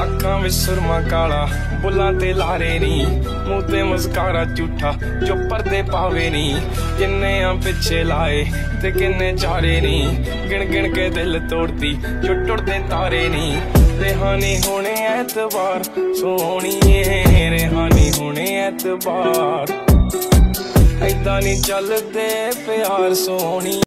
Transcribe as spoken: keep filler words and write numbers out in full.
अखां विच सुरमा काला बुल्लां ते लारे नी, मूंह ते मस्कारा झूठा जो पर्दे पावे नी। किन्ने आ पिछे लाए ते किन्ने चारे नी, गिन गिन के दिल तोड़ती जो टुटदे तारे नी। रेहानी होने ऐतबार सोहणीए, रेहानी होने ऐतबार ऐदां नी चलदे प्यार सोहणी।